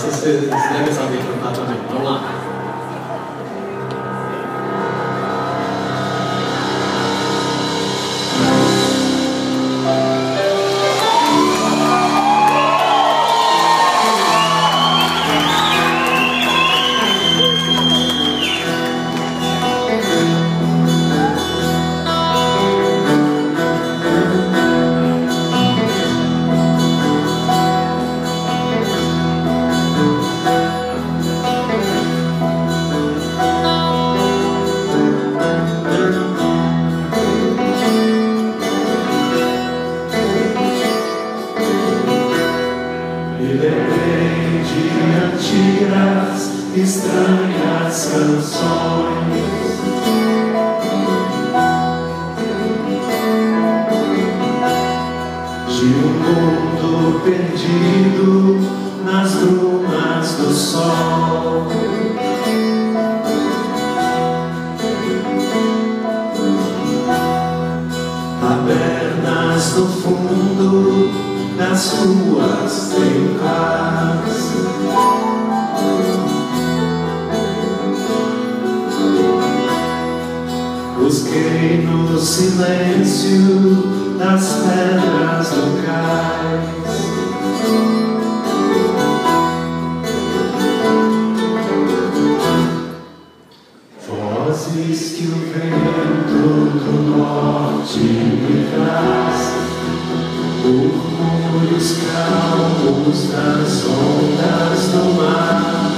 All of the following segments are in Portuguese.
vocês devem saber cantar também. Vamos lá. Estranhas canções de mundo perdido nas brumas do sol. Tabernas no fundo das ruas tem paz. Busquei no silêncio das pedras do cais. Vozes que o vento do norte me traz, murmúrios calmos das ondas do mar.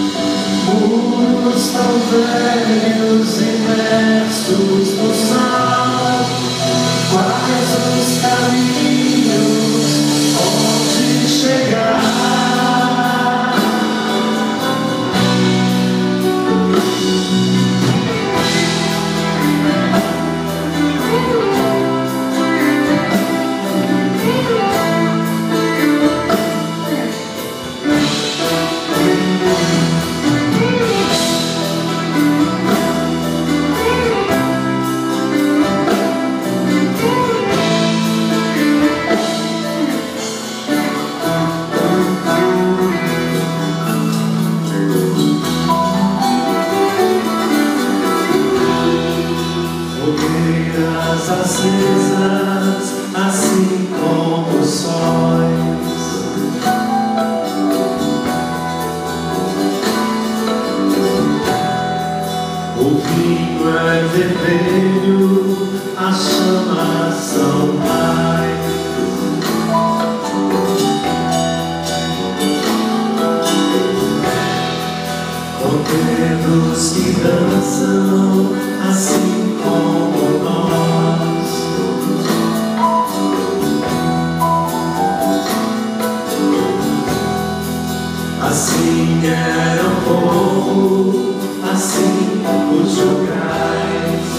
Muros tão velhos imersos no sal, quais os caminhos onde chegar? Fogueiras acesas, assim como sóis, o vinho é vermelho, as chamas são mais. Cordeiros que dançam, assim como nós. Assim era o povo, assim os jogais.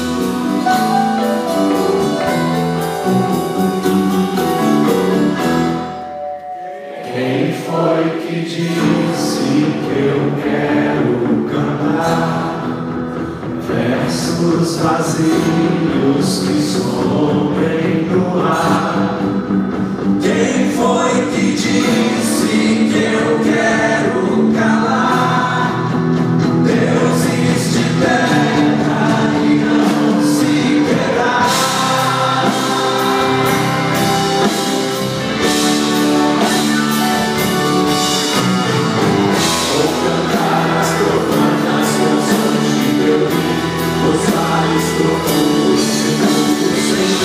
Quem foi que disse que eu quero cantar versos vazios que somem no ar? Quem foi que disse que eu quero calar deuses de terra e não se verá? Vou cantar as profanas canções de Deus, os vales profundos sem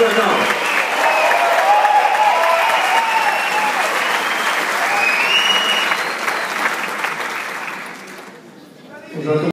Natal.